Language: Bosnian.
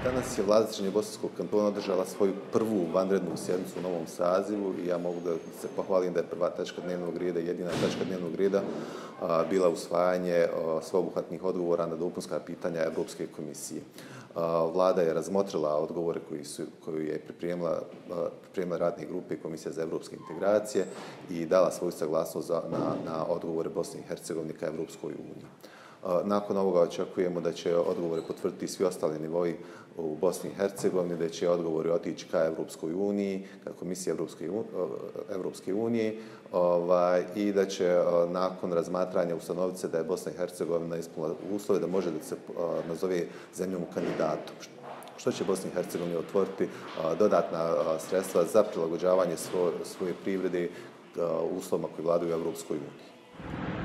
Danas je Vlada Srednjobosanskog kantona održala svoju prvu vanrednu sjednicu u novom sazivu i ja mogu da se pohvalim da je prva tačka dnevnog reda, jedina tačka dnevnog reda bila usvajanje sveobuhvatnih odgovora na dopunska pitanja Europske komisije. Vlada je razmotrila odgovore koju je pripremila radne grupe i Komisija za europske integracije i dala svoju saglasnost na odgovore Bosne i Hercegovine ka Europskoj uniji. Nakon ovoga očekujemo da će odgovore potvrditi svi ostali nivoi u Bosni i Hercegovini, da će odgovori otići ka Europskoj uniji, ka Komisiji Europske unije i da će nakon razmatranja ustanoviti se da je Bosna i Hercegovina ispunila uslove da može da se nazove zemljom kandidatom, što će Bosni i Hercegovini otvoriti dodatna sredstva za prilagođavanje svoje privrede uslovima koji vladaju u Europskoj uniji.